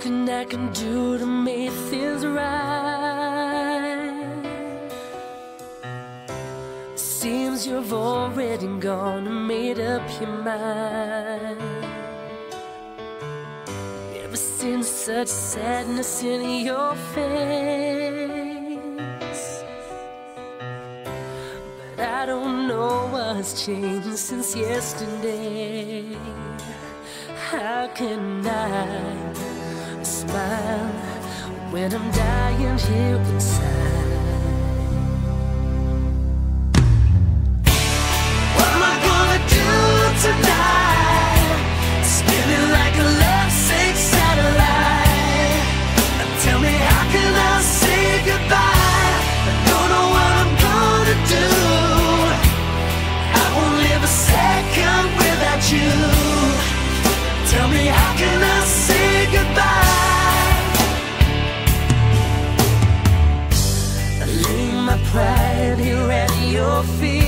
Nothing I can do to make things right. Seems you've already gone and made up your mind. Ever seen such sadness in your face? But I don't know what's changed since yesterday. How can I smile when I'm dying here inside? What am I gonna do tonight? Spinning like a lovesick satellite. Tell me, how can I say goodbye? I don't know what I'm gonna do. I won't live a second without you. Tell me, how can I say goodbye? I lay my pride here at your feet.